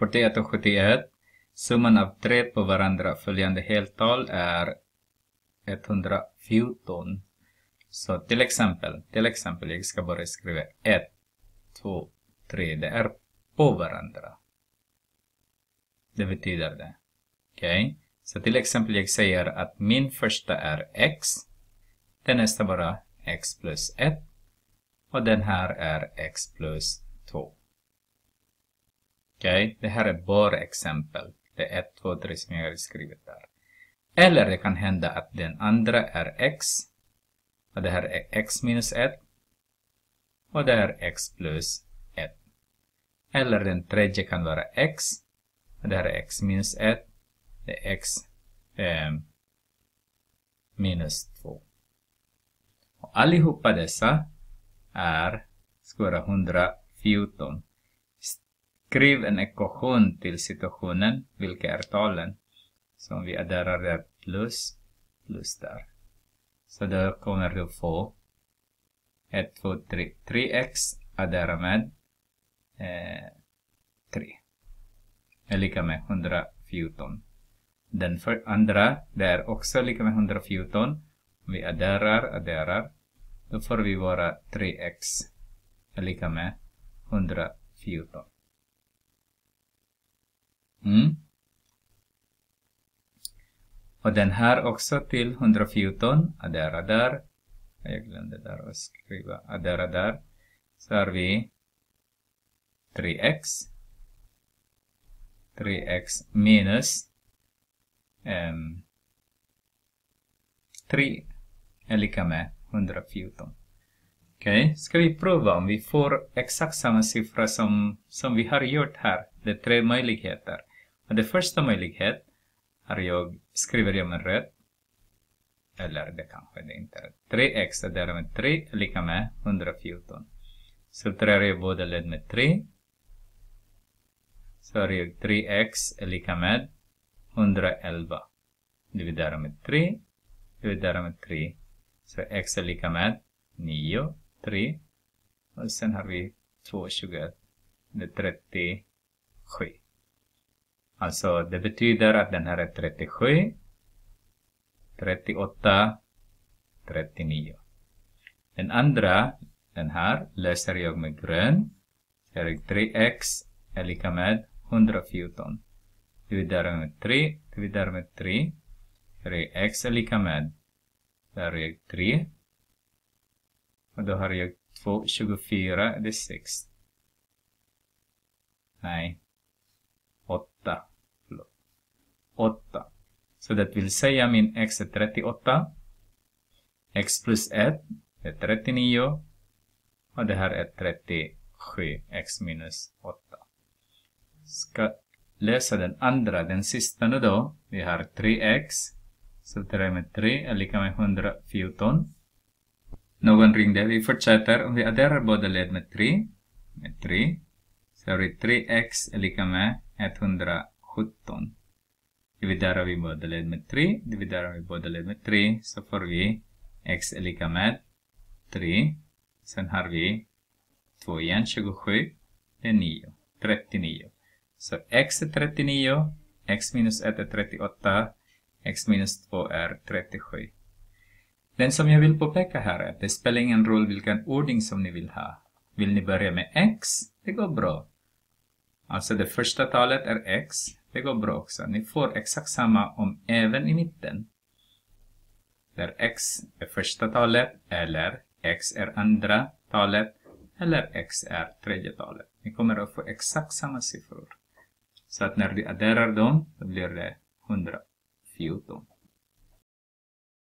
41 och 71. Summan av 3 på varandra följande heltal är 114. Så till exempel, jag ska bara skriva 1, 2, 3. Det är på varandra. Det betyder det. Okej? Så till exempel jag säger att min första är x. Den nästa bara x plus 1. Och den här är x plus 2. Okej? Det här är bara exempel. Det är 1, 2, 3 som jag har skrivit där. Eller det kan hända att den andra är x. Och det här är x minus 1. Och det är x plus 1. Eller den tredje kan vara x. Och det här är x minus 1. Det är x minus 2. Och allihopa dessa ska vara 114. Skriv en ekvation till situationen. Vilka är talen? Så om vi adderar det plus där. Så då kommer du få 1, 2, 3. 3x addera med 3. Är lika med 114. Den andra, det är också lika med 114. Om vi adderar. Då får vi vara 3x är lika med 114. Och den här också till 114. Addera där. Jag glömde där att skriva. Addera där. Så har vi 3x. 3x minus 3 är lika med 114. Okej, ska vi prova om vi får exakt samma siffra som vi har gjort här. Det är 3 möjligheter. Och det första möjlighet skriver jag med rätt. Eller det kanske det inte är. 3x adderar med 3 är lika med 114. Subtraherar jag båda led med 3. Så har jag 3x är lika med 111. Dividerar med 3. Dividerar med 3. Så x är lika med 9, 3. Och sen har vi 2,21. Det är 37. Alltså det betyder att den här är 37, 38, 39. Den andra, den här, läser jag med grön. Så är 3x är lika med 114. Dividerar med 3, dividerar med 3. Så är x är lika med, där är 3. Och då har jag 2, 24, det är 6. Nej, 8. 8. Så det vill säga min x är 38. X plus 1 är 39. Och det här är 37. X minus 8. Ska läsa den andra, den sista nu då. Vi har 3x. Så 3 med 3 är lika med 114. Någon ringde. Vi fortsätter. Om vi adderar båda led med 3. Med 3. Så har vi 3x är lika med 117. Dividerar vi båda led med 3. Dividerar vi båda led med 3. Så får vi x är lika med 3. Sen har vi 2 igen. 27. Det är 9. 39. Så x är 39. X minus 1 är 38. X minus 2 är 37. Den som jag vill påpeka här är att det spelar ingen roll vilken ordning som ni vill ha. Vill ni börja med x? Det går bra. Alltså det första talet är x. Det går bra också. Ni får exakt samma om även i mitten. Där x är första talet. Eller x är andra talet. Eller x är tredje talet. Ni kommer att få exakt samma siffror. Så att när vi adderar dem. Då blir det 114.